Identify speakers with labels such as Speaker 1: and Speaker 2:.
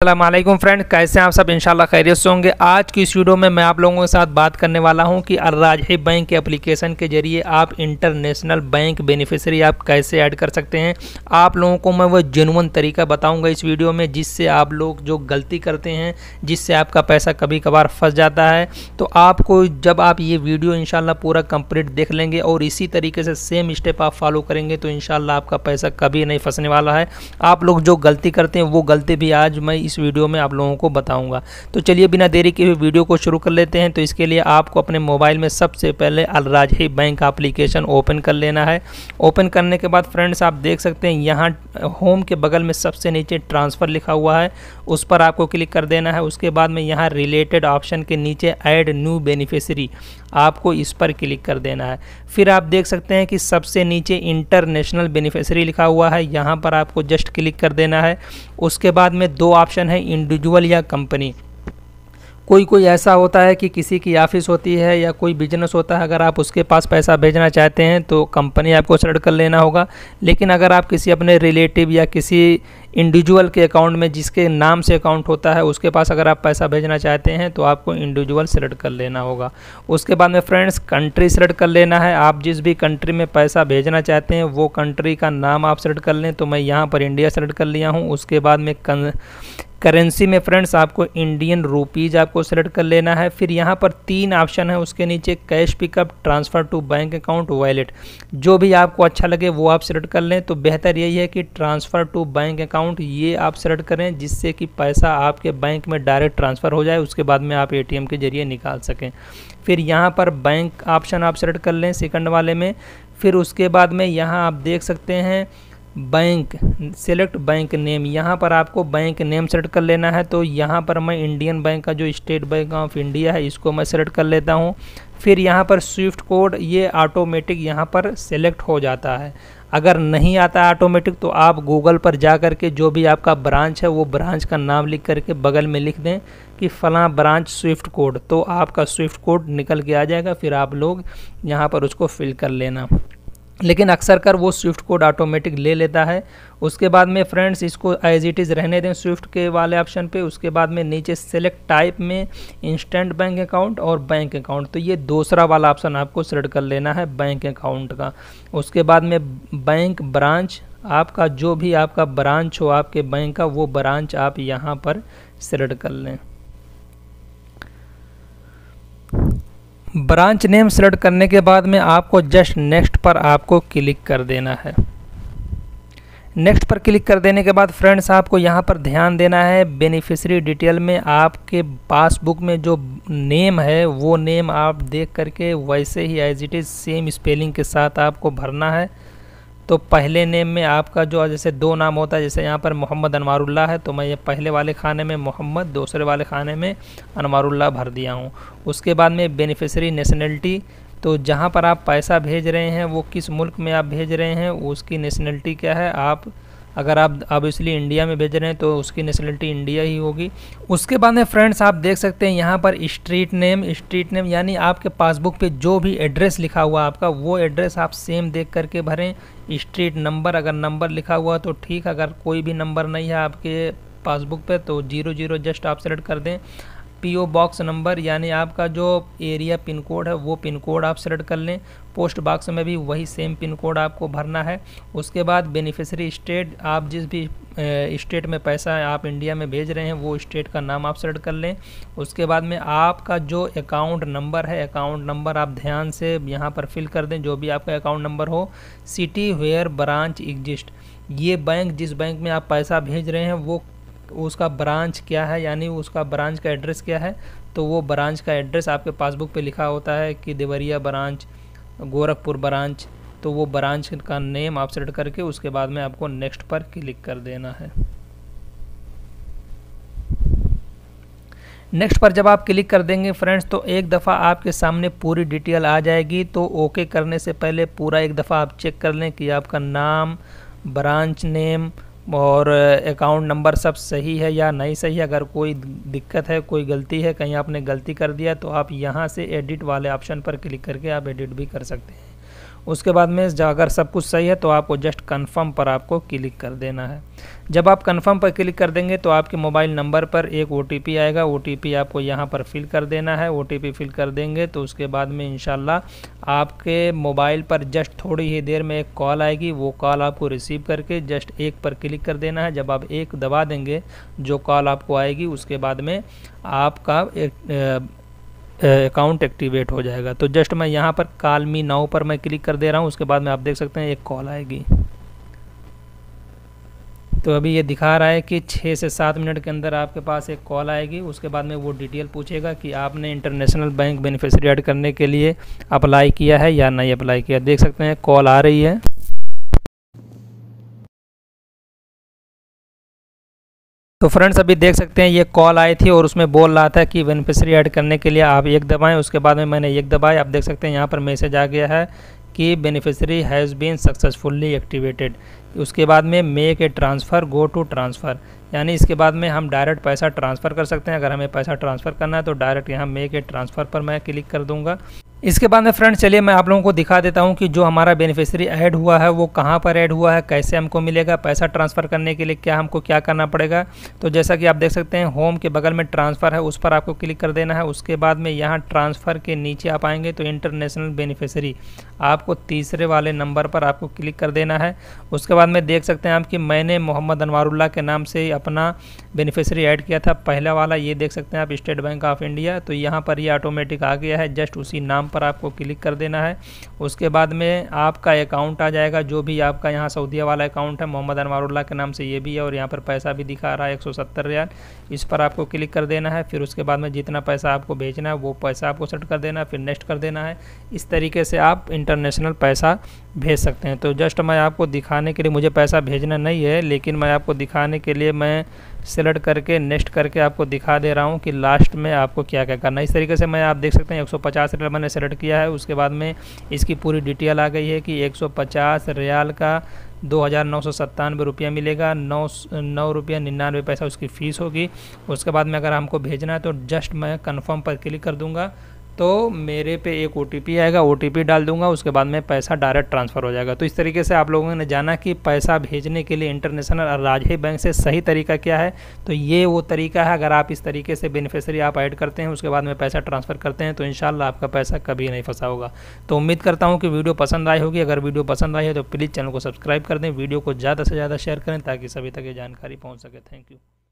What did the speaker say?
Speaker 1: अस्सलामुअलैकुम फ्रेंड, कैसे हैं आप सब? इंशाल्लाह खैरियत से होंगे। आज की इस वीडियो में मैं आप लोगों के साथ बात करने वाला हूं कि अल-राजही बैंक के एप्लीकेशन के जरिए आप इंटरनेशनल बैंक बेनिफिशियरी आप कैसे ऐड कर सकते हैं। आप लोगों को मैं वो जेन्युइन तरीका बताऊंगा इस वीडियो में, जिससे आप लोग जो गलती करते हैं, जिससे आपका पैसा कभी कभार फंस जाता है, तो आपको जब आप ये वीडियो इंशाल्लाह पूरा कंप्लीट देख लेंगे और इसी तरीके से सेम स्टेप आप फॉलो करेंगे तो इंशाल्लाह आपका पैसा कभी नहीं फंसने वाला है। आप लोग जो गलती करते हैं वो गलती भी आज मैं इस वीडियो में आप लोगों को बताऊंगा। तो चलिए बिना देरी के हुए वीडियो को शुरू कर लेते हैं। तो इसके लिए आपको अपने मोबाइल में सबसे पहले अल-राजही बैंक एप्लीकेशन ओपन कर लेना है। ओपन करने के बाद फ्रेंड्स आप देख सकते हैं यहाँ होम के बगल में सबसे नीचे ट्रांसफ़र लिखा हुआ है, उस पर आपको क्लिक कर देना है। उसके बाद में यहाँ रिलेटेड ऑप्शन के नीचे ऐड न्यू बेनिफिशियरी, आपको इस पर क्लिक कर देना है। फिर आप देख सकते हैं कि सबसे नीचे इंटरनेशनल बेनिफिशियरी लिखा हुआ है, यहाँ पर आपको जस्ट क्लिक कर देना है। उसके बाद में दो ऑप्शन है, इंडिविजुअल या कंपनी। कोई ऐसा होता है कि किसी की ऑफिस होती है या कोई बिजनेस होता है, अगर आप उसके पास पैसा भेजना चाहते हैं तो कंपनी आपको सेलेक्ट कर लेना होगा। लेकिन अगर आप किसी अपने रिलेटिव या किसी इंडिविजुअल के अकाउंट में, जिसके नाम से अकाउंट होता है, उसके पास अगर आप पैसा भेजना चाहते हैं तो आपको इंडिविजुअल सेलेक्ट कर लेना होगा। उसके बाद में फ्रेंड्स कंट्री सेलेक्ट कर लेना है। आप जिस भी कंट्री में पैसा भेजना चाहते हैं वो कंट्री का नाम आप सेलेक्ट कर लें। तो मैं यहाँ पर इंडिया सेलेक्ट कर लिया हूँ। उसके बाद में करेंसी में फ्रेंड्स आपको इंडियन रुपीज़ आपको सेलेक्ट कर लेना है। फिर यहाँ पर तीन ऑप्शन है, उसके नीचे cash pickup, transfer to bank account, wallet, जो भी आपको अच्छा लगे वो आप सेलेक्ट कर लें। तो बेहतर यही है कि ट्रांसफ़र टू बैंक अकाउंट ये आप सेलेक्ट करें, जिससे कि पैसा आपके बैंक में डायरेक्ट ट्रांसफ़र हो जाए, उसके बाद में आप ATM के जरिए निकाल सकें। फिर यहाँ पर बैंक ऑप्शन आप सेलेक्ट कर लें सेकंड वाले में। फिर उसके बाद में यहाँ आप देख सकते हैं बैंक, सेलेक्ट बैंक नेम, यहाँ पर आपको बैंक नेम सेलेक्ट कर लेना है। तो यहाँ पर मैं इंडियन बैंक का जो स्टेट बैंक ऑफ इंडिया है इसको मैं सेलेक्ट कर लेता हूँ। फिर यहाँ पर स्विफ्ट कोड, ये ऑटोमेटिक यहाँ पर सेलेक्ट हो जाता है। अगर नहीं आता ऑटोमेटिक तो आप गूगल पर जा कर के जो भी आपका ब्रांच है वो ब्रांच का नाम लिख करके बगल में लिख दें कि फ़लाँ ब्रांच स्विफ्ट कोड, तो आपका स्विफ्ट कोड निकल के आ जाएगा। फिर आप लोग यहाँ पर उसको फिल कर लेना। लेकिन अक्सर कर वो स्विफ्ट कोड ऑटोमेटिक ले लेता है। उसके बाद में फ्रेंड्स इसको एज इट इज़ रहने दें स्विफ्ट के वाले ऑप्शन पे। उसके बाद में नीचे सेलेक्ट टाइप में इंस्टेंट बैंक अकाउंट और बैंक अकाउंट, तो ये दूसरा वाला ऑप्शन आपको सेलेक्ट कर लेना है बैंक अकाउंट का। उसके बाद में बैंक ब्रांच, आपका जो भी आपका ब्रांच हो आपके बैंक का, वो ब्रांच आप यहाँ पर सेलेक्ट कर लें। ब्रांच नेम सेलेक्ट करने के बाद में आपको जस्ट नेक्स्ट पर आपको क्लिक कर देना है। नेक्स्ट पर क्लिक कर देने के बाद फ्रेंड्स आपको यहाँ पर ध्यान देना है, बेनिफिशियरी डिटेल में आपके पासबुक में जो नेम है वो नेम आप देख करके वैसे ही as it is same spelling के साथ आपको भरना है। तो पहले नेम में आपका जो जैसे दो नाम होता है, जैसे यहाँ पर मोहम्मद अनवारुल्लाह है, तो मैं ये पहले वाले खाने में मोहम्मद, दूसरे वाले खाने में अनवारुल्लाह भर दिया हूँ। उसके बाद में बेनिफिशियरी नेशनलिटी, तो जहाँ पर आप पैसा भेज रहे हैं वो किस मुल्क में आप भेज रहे हैं उसकी नेशनलिटी क्या है। आप अगर आप ऑब्वियसली इंडिया में भेज रहे हैं तो उसकी नेशनलिटी इंडिया ही होगी। उसके बाद में फ्रेंड्स आप देख सकते हैं यहाँ पर स्ट्रीट नेम यानी आपके पासबुक पे जो भी एड्रेस लिखा हुआ आपका वो एड्रेस आप सेम देख करके भरें। स्ट्रीट नंबर, अगर नंबर लिखा हुआ तो ठीक, अगर कोई भी नंबर नहीं है आपके पासबुक पे तो 00 जस्ट आप सेलेक्ट कर दें। PO बॉक्स नंबर यानी आपका जो एरिया पिन कोड है वो पिन कोड आप सेलेक्ट कर लें। पोस्ट बॉक्स में भी वही सेम पिन कोड आपको भरना है। उसके बाद बेनिफिशियरी स्टेट, आप जिस भी स्टेट में पैसा आप इंडिया में भेज रहे हैं वो स्टेट का नाम आप सेलेक्ट कर लें। उसके बाद में आपका जो अकाउंट नंबर है, अकाउंट नंबर आप ध्यान से यहाँ पर फिल कर दें, जो भी आपका अकाउंट नंबर हो। सिटी वेयर ब्रांच एग्जिस्ट, ये बैंक जिस बैंक में आप पैसा भेज रहे हैं वो उसका ब्रांच क्या है, यानी उसका ब्रांच का एड्रेस क्या है। तो वो ब्रांच का एड्रेस आपके पासबुक पे लिखा होता है कि देवरिया ब्रांच, गोरखपुर ब्रांच, तो वो ब्रांच का नेम आप सेलेक्ट करके उसके बाद में आपको नेक्स्ट पर क्लिक कर देना है। नेक्स्ट पर जब आप क्लिक कर देंगे फ्रेंड्स तो एक दफ़ा आपके सामने पूरी डिटेल आ जाएगी। तो ओके करने से पहले पूरा एक दफ़ा आप चेक कर लें कि आपका नाम, ब्रांच नेम और अकाउंट नंबर सब सही है या नहीं सही है। अगर कोई दिक्कत है, कोई गलती है, कहीं आपने गलती कर दिया तो आप यहाँ से एडिट वाले ऑप्शन पर क्लिक करके आप एडिट भी कर सकते हैं। उसके बाद में अगर सब कुछ सही है तो आपको जस्ट कन्फर्म पर आपको क्लिक कर देना है। जब आप कन्फर्म पर क्लिक कर देंगे तो आपके मोबाइल नंबर पर एक OTP आएगा। OTP आपको यहाँ पर फिल कर देना है। OTP फिल कर देंगे तो उसके बाद में इंशाल्लाह आपके मोबाइल पर जस्ट थोड़ी ही देर में एक कॉल आएगी। वो कॉल आपको रिसीव करके जस्ट एक पर क्लिक कर देना है। जब आप एक दबा देंगे जो कॉल आपको आएगी उसके बाद में आपका अकाउंट एक्टिवेट हो जाएगा। तो जस्ट मैं यहाँ पर कॉल मी नाउ पर मैं क्लिक कर दे रहा हूँ। उसके बाद में आप देख सकते हैं एक कॉल आएगी। तो अभी ये दिखा रहा है कि 6 से 7 मिनट के अंदर आपके पास एक कॉल आएगी। उसके बाद में वो डिटेल पूछेगा कि आपने इंटरनेशनल बैंक बेनिफिशियरी ऐड करने के लिए अप्लाई किया है या नहीं अप्लाई किया। देख सकते हैं कॉल आ रही है। तो फ्रेंड्स अभी देख सकते हैं ये कॉल आई थी और उसमें बोल रहा था कि बेनिफिशियरी ऐड करने के लिए आप एक दबाएं। उसके बाद में मैंने एक दबाया। आप देख सकते हैं यहाँ पर मैसेज आ गया है कि beneficiary has been successfully activated. उसके बाद में make a transfer, go to transfer, यानी इसके बाद में हम डायरेक्ट पैसा ट्रांसफ़र कर सकते हैं। अगर हमें पैसा ट्रांसफ़र करना है तो डायरेक्ट यहाँ मेक ए ट्रांसफ़र पर मैं क्लिक कर दूँगा। इसके बाद में फ्रेंड्स चलिए मैं आप लोगों को दिखा देता हूं कि जो हमारा बेनिफिशियरी ऐड हुआ है वो कहां पर ऐड हुआ है, कैसे हमको मिलेगा, पैसा ट्रांसफ़र करने के लिए हमको क्या करना पड़ेगा। तो जैसा कि आप देख सकते हैं होम के बगल में ट्रांसफ़र है, उस पर आपको क्लिक कर देना है। उसके बाद में यहाँ ट्रांसफ़र के नीचे आप आएंगे तो इंटरनेशनल बेनिफिशियरी आपको तीसरे वाले नंबर पर आपको क्लिक कर देना है। उसके बाद में देख सकते हैं आप कि मैंने मोहम्मद अनवारुल्लाह के नाम से अपना बेनिफिशियरी ऐड किया था, पहला वाला। ये देख सकते हैं आप स्टेट बैंक ऑफ इंडिया। तो यहाँ पर ये ऑटोमेटिक आ गया है। जस्ट उसी नाम पर आपको क्लिक कर देना है। उसके बाद में आपका अकाउंट आ जाएगा, जो भी आपका यहाँ सऊदीया वाला अकाउंट है मोहम्मद अनवारुल्लाह के नाम से ये भी है और यहाँ पर पैसा भी दिखा रहा है 170 रियाल। इस पर आपको क्लिक कर देना है। फिर उसके बाद में जितना पैसा आपको भेजना है वो पैसा आपको सेट कर देना है, फिर नेक्स्ट कर देना है। इस तरीके से आप इंटरनेशनल पैसा भेज सकते हैं। तो जस्ट मैं आपको दिखाने के लिए, मुझे पैसा भेजना नहीं है लेकिन मैं आपको दिखाने के लिए मैं सेलेक्ट करके नेक्स्ट करके आपको दिखा दे रहा हूं कि लास्ट में आपको क्या क्या करना है। इस तरीके से मैं आप देख सकते हैं 150 रियाल मैंने सेलेक्ट किया है। उसके बाद में इसकी पूरी डिटेल आ गई है कि 150 रियाल का 2,997 रुपया मिलेगा, 9 रुपया 99 पैसा उसकी फ़ीस होगी। उसके बाद में अगर हमको भेजना है तो जस्ट मैं कन्फर्म पर क्लिक कर दूंगा तो मेरे पे एक OTP आएगा, OTP डाल दूंगा। उसके बाद में पैसा डायरेक्ट ट्रांसफ़र हो जाएगा। तो इस तरीके से आप लोगों ने जाना कि पैसा भेजने के लिए इंटरनेशनल और राजही बैंक से सही तरीका क्या है। तो ये वो तरीका है, अगर आप इस तरीके से बेनिफिशियरी आप ऐड करते हैं उसके बाद में पैसा ट्रांसफ़र करते हैं तो इंशाल्लाह आपका पैसा कभी नहीं फंसा होगा। तो उम्मीद करता हूँ कि वीडियो पसंद आई होगी। अगर वीडियो पसंद आई है तो प्लीज़ चैनल को सब्सक्राइब कर दें, वीडियो को ज़्यादा से ज़्यादा शेयर करें ताकि सभी तक ये जानकारी पहुँच सके। Thank you.